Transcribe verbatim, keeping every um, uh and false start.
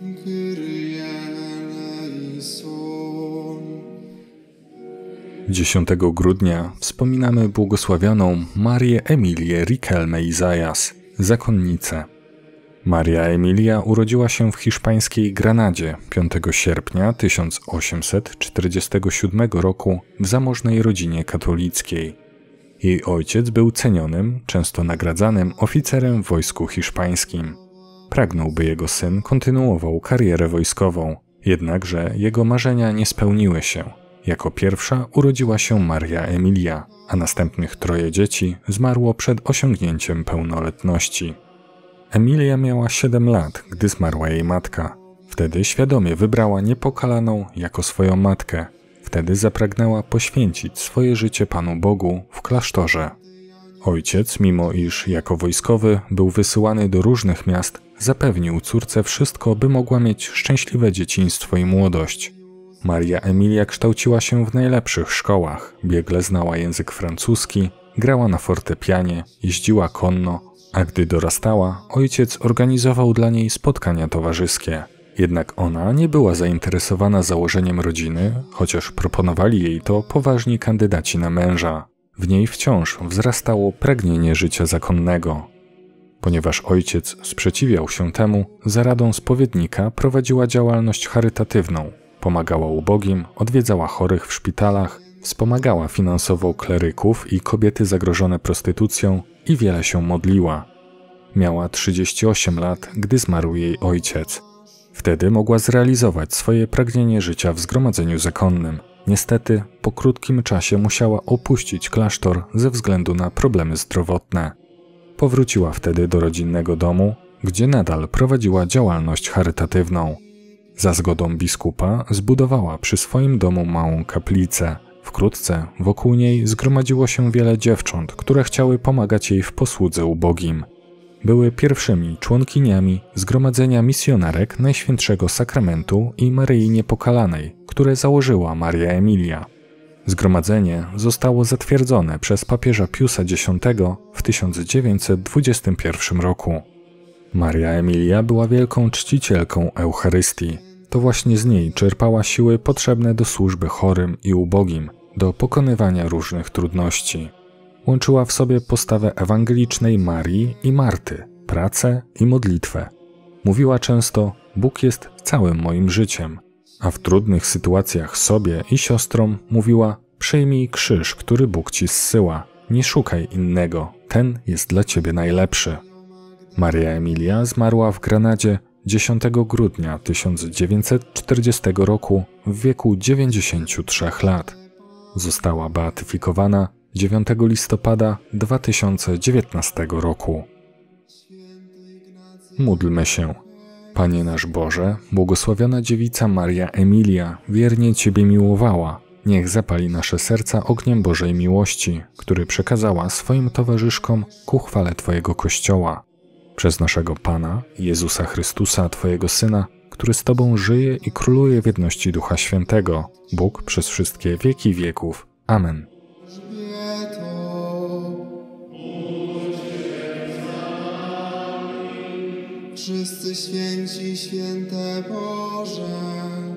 dziesiątego grudnia wspominamy błogosławioną Marię Emilię Riquelme i Zayas, zakonnicę. Maria Emilia urodziła się w hiszpańskiej Granadzie piątego sierpnia tysiąc osiemset czterdziestego siódmego roku w zamożnej rodzinie katolickiej. Jej ojciec był cenionym, często nagradzanym oficerem w wojsku hiszpańskim. Pragnął, by jego syn kontynuował karierę wojskową, jednakże jego marzenia nie spełniły się. Jako pierwsza urodziła się Maria Emilia, a następnych troje dzieci zmarło przed osiągnięciem pełnoletności. Emilia miała siedem lat, gdy zmarła jej matka. Wtedy świadomie wybrała Niepokalaną jako swoją matkę. Wtedy zapragnęła poświęcić swoje życie Panu Bogu w klasztorze. Ojciec, mimo iż jako wojskowy był wysyłany do różnych miast, zapewnił córce wszystko, by mogła mieć szczęśliwe dzieciństwo i młodość. Maria Emilia kształciła się w najlepszych szkołach, biegle znała język francuski, grała na fortepianie, jeździła konno, a gdy dorastała, ojciec organizował dla niej spotkania towarzyskie. Jednak ona nie była zainteresowana założeniem rodziny, chociaż proponowali jej to poważni kandydaci na męża. W niej wciąż wzrastało pragnienie życia zakonnego. Ponieważ ojciec sprzeciwiał się temu, za radą spowiednika prowadziła działalność charytatywną. Pomagała ubogim, odwiedzała chorych w szpitalach, wspomagała finansowo kleryków i kobiety zagrożone prostytucją i wiele się modliła. Miała trzydzieści osiem lat, gdy zmarł jej ojciec. Wtedy mogła zrealizować swoje pragnienie życia w zgromadzeniu zakonnym. Niestety, po krótkim czasie musiała opuścić klasztor ze względu na problemy zdrowotne. Powróciła wtedy do rodzinnego domu, gdzie nadal prowadziła działalność charytatywną. Za zgodą biskupa zbudowała przy swoim domu małą kaplicę. Wkrótce wokół niej zgromadziło się wiele dziewcząt, które chciały pomagać jej w posłudze ubogim. Były pierwszymi członkiniami Zgromadzenia Misjonarek Najświętszego Sakramentu i Maryi Niepokalanej, które założyła Maria Emilia. Zgromadzenie zostało zatwierdzone przez papieża Piusa Dziesiątego w tysiąc dziewięćset dwudziestym pierwszym roku. Maria Emilia była wielką czcicielką Eucharystii. To właśnie z niej czerpała siły potrzebne do służby chorym i ubogim, do pokonywania różnych trudności. Łączyła w sobie postawę ewangelicznej Marii i Marty, pracę i modlitwę. Mówiła często: Bóg jest całym moim życiem, a w trudnych sytuacjach sobie i siostrom mówiła: przyjmij krzyż, który Bóg ci zsyła, nie szukaj innego, ten jest dla ciebie najlepszy. Maria Emilia zmarła w Granadzie dziesiątego grudnia tysiąc dziewięćset czterdziestego roku w wieku dziewięćdziesięciu trzech lat. Została beatyfikowana dziewiątego listopada dwa tysiące dziewiętnastego roku. Módlmy się. Panie nasz Boże, błogosławiona dziewica Maria Emilia wiernie Ciebie miłowała. Niech zapali nasze serca ogniem Bożej miłości, który przekazała swoim towarzyszkom ku chwale Twojego Kościoła. Przez naszego Pana, Jezusa Chrystusa, Twojego Syna, który z Tobą żyje i króluje w jedności Ducha Świętego, Bóg przez wszystkie wieki wieków. Amen. Wszyscy święci, święte Boże.